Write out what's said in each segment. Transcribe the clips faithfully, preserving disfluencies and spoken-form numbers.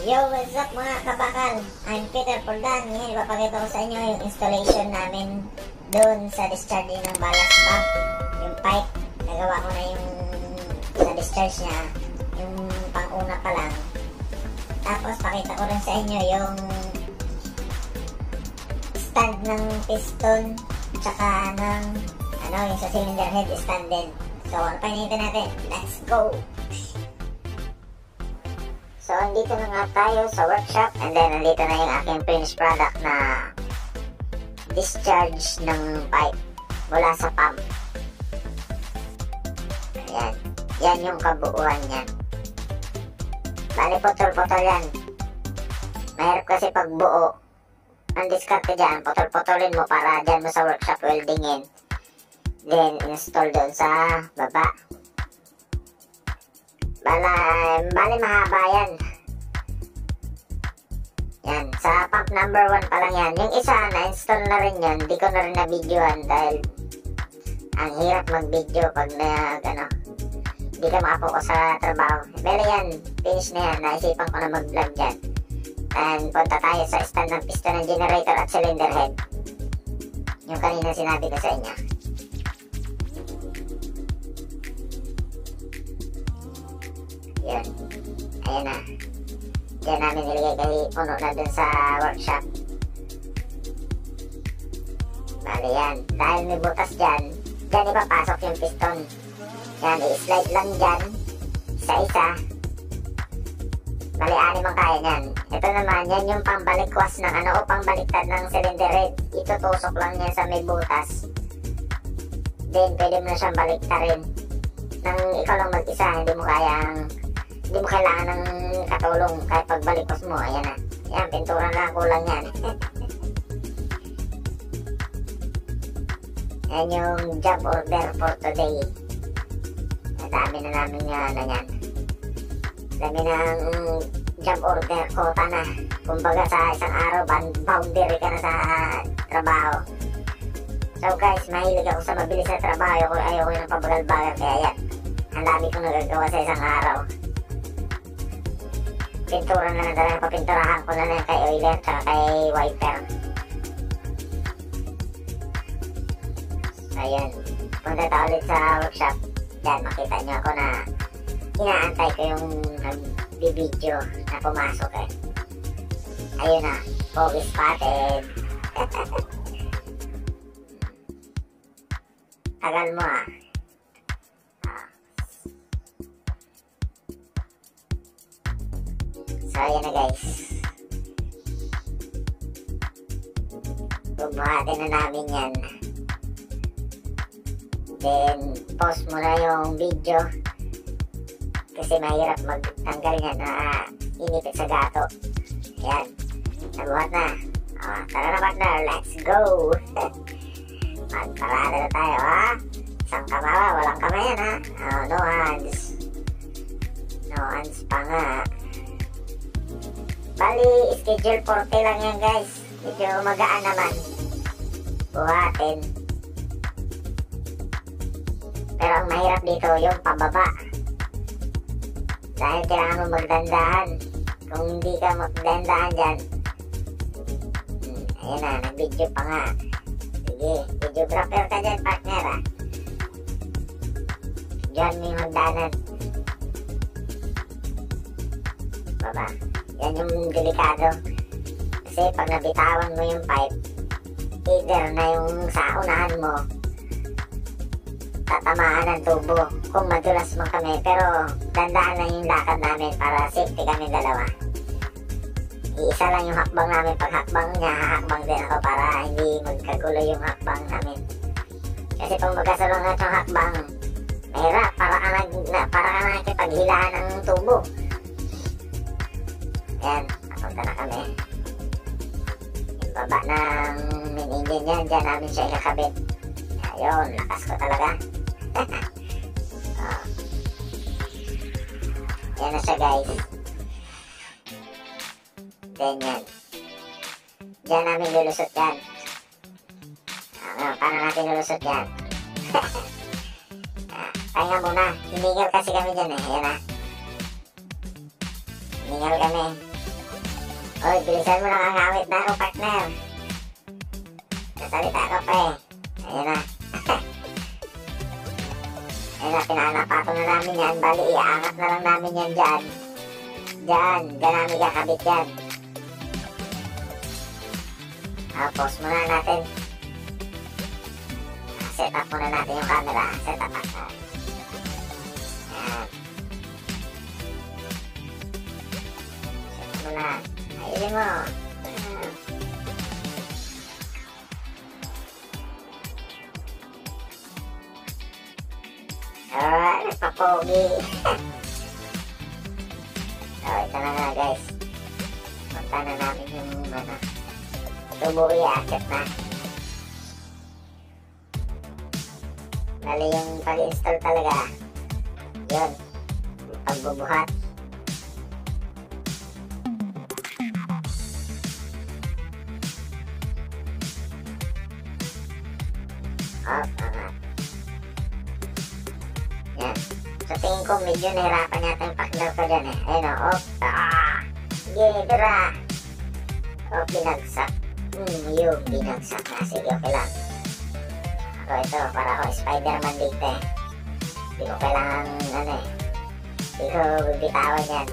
Yo, what's up mga kabakal? I'm Peter Poldan. Ngayon, ipapakita ko sa inyo yung installation namin doon sa discharging ng ballast pump. Yung pipe, nagawa ko na yung sa discharge niya, yung pang-una pa lang. Tapos, pakita ko rin sa inyo yung stand ng piston, tsaka ng, ano, yung sa cylinder head stand din. So, ano pa hinihintay natin? Let's go! So, andito na nga tayo sa workshop, and then andito na yung aking finished product na discharge ng pipe mula sa pump. Ayan. Yan yung kabuuan niyan. Bali, putol-putol yan. Mahirap kasi pag buo. Ang discard ka dyan, putol-putolin mo para dyan mo sa workshop weldingin. Then, install doon sa baba. Bala, bali mahaba yan. Yan, sa pump number one pa lang yan. Yung isa, na-install na rin yun. Hindi ko na rin na-videoan dahil ang hirap mag-video pag na, ano, hindi ka makapokus sa trabaho. Pero yan, finish na yan. Naisipan ko na mag-vlog dyan. And punta tayo sa stand ng piston ng generator at cylinder head. Yung kanina sinabi ko sa inyo. Yun. Ayan na. Diyan namin nilagay kasi puno na dun sa workshop. Bali yan. Dahil may butas dyan, dyan ipapasok yung piston. Yan, i-slide lang dyan. Isa-isa. Bali, anim ang kaya nyan. Ito naman, yan yung pambalikwas ng ano o pangbaliktad ng cylinder head. Itutusok lang yan sa may butas. Then, pwede mo na siyang baliktarin. Nang ikaw lang mag-isa, hindi mo kayang hindi mo kailangan ng katulong kahit pagbalikos mo. Ayan na. Yan, pintura na kulang yan. Yan yung job order for today. Dami na namin nga na yan. Dami ng job order, quota na. Kumbaga sa isang araw, boundary ka na sa trabaho. So guys, mahilig ako sa mabilis na trabaho. Ayoko, ayoko yung pabagal-bagal. Kaya yan, ang dami kong nagagawa sa isang araw. Pintura na lang talaga, papinturahan ko na lang kay oiler tsaka kay wiper. So ayan, punta tayo ulit sa workshop. Yan, makita nyo ako na inaantay ko yung nag-video na pumasok eh. Ayun na, pogi spotted. Tagal mo ah. So, ayan na guys. Bubuhatin na namin yan. Then, pause mo na yung video. Kasi mahirap magtanggal yan na inipit sa gato. Ayan. Nabuhat na. O, tara na partner. Let's go! Magparada na tayo ha. Isang kamawa. Walang kamay yan ha. Oh, no hands. No hands pa nga. Bali, schedule forty lang yan guys. Medyo magaan naman. Buhatin. Pero ang mahirap dito yung pababa. Dahil kailangan mo magdandahan. Kung hindi ka magdandahan dyan. Hmm, ayan na, nag-video pa nga. Sige, videographer ka dyan partner ah. Diyan mo yung magdanan. Baba. Yan yung delikado. Kasi pag nabitawan mo yung pipe, either na yung sa unahan mo, tatamaan ng tubo. Kung madulas man kami, pero dandaan lang yung lakad namin para safety kami dalawa. Iisa lang yung hakbang namin. Pag hakbang niya, hahakbang din ako para hindi magkagulo yung hakbang namin. Kasi kung magkasalungat yung hakbang, mahirap. Para ka, nag, na, para ka nakikipaghilahan ng tubo. Yan, napunta na kami. Yung baba ng main engine yan, dyan namin siya ikakabit. Ayun, lakas ko talaga. Oh. Yan na siya guys. Then yan. Dyan namin lulusot yan. Ah, paano natin lulusot yan? Ah, pahinga muna. Hinigal kasi kami dyan eh. Yan na. Hiningal kami. Oy, bilisan mo na kakawit na ako, partner. Nasalita ka pa eh. Ayan na. Ayan na, pinanapato na namin yan. Bali, iaangat na lang namin yan dyan. Dyan, dyan namin kakabit yan. Ah, pause muna natin. Ah, set up muna natin yung camera. Set up at ah. Ayan. Set up muna. Ayun mo. Ayan. Alright, nagpapogi. So, ito na nga guys. Punta na namin yung ano. Tubo i-accept na. Bali yung pag-install talaga. Yun. Pagbubuhat. Off, angat. Yan. So tingin ko medyo nahirapan yata yung pakdaw ko dyan eh. Ayun o, off. Ah! Gibira! O, binagsak. Hmm, yung binagsak na. Sige, okay lang. Ako ito, para ako Spider-Man dito eh. Hindi ko kailangan, ano eh. Hindi ko bibitawan yan.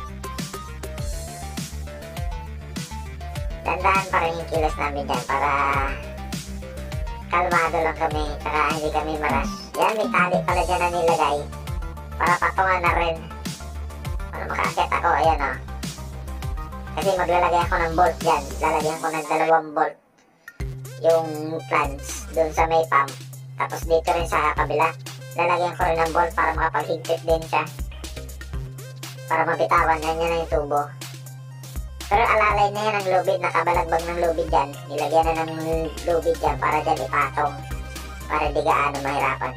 Tandaan pa rin yung kilos namin dyan para kalmado lang kami, saka hindi kami maras. Yan, may tali pala dyan na nilagay para patungan na rin. Para makakit ako, ayan o. Kasi maglalagay ako ng bolt dyan. Lalagyan ko ng dalawang bolt yung plants dun sa may pump. Tapos dito rin sa kabila, lalagyan ko rin ng bolt para makapaghigpit din siya. Para mabitawan, yan yan na yung tubo. Pero alalay na yan ang lubid, nakabalagbag ng lubid dyan. Nilagyan na ng lubid dyan para dyan ipatong. Para di gaano mahirapan.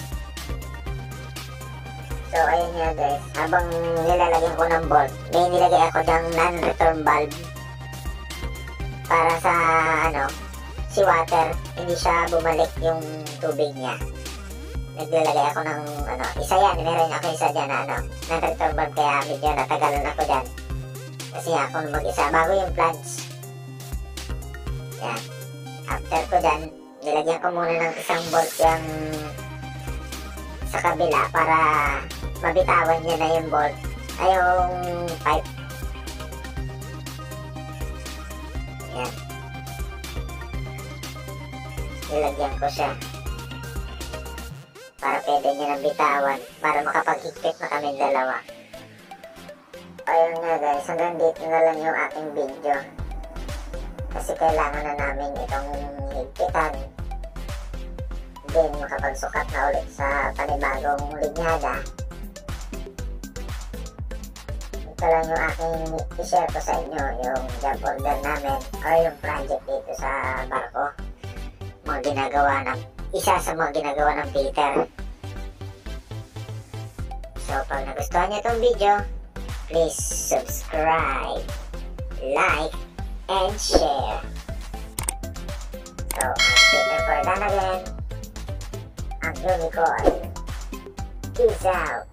So ayun nga guys, habang nilalagyan ko ng bolt, may nilagay ako dyang non-return valve. Para sa ano, si water, hindi siya bumalik yung tubig niya. Naglalagay ako ng ano, isa yan, meron ako isa dyan na ano, non-return valve, kaya medyo natagalan ako dyan. Kasi ako mag-isa, bago yung plants. Yan. After ko dyan, nilagyan ko muna ng isang bolt yung sa kabila para mabitawan niya na yung bolt ay yung pipe. Yan. Nilagyan ko siya para pwede niya nang bitawan para makapaghigpit na kami dalawa. Ayun nga guys, hanggang dito na lang yung ating video. Kasi kailangan na namin itong higpitan. Then makapagsukat na ulit sa panibagong linyada. Ito lang yung aking i-share ko sa inyo, yung job order namin or yung project dito sa barko. Mga ginagawa ng, isa sa mga ginagawa ng Peter. So pag nagustuhan niyo itong video, please subscribe, like, and share. So, I'm Peter Fordan again. Ang unicorn. Peace out.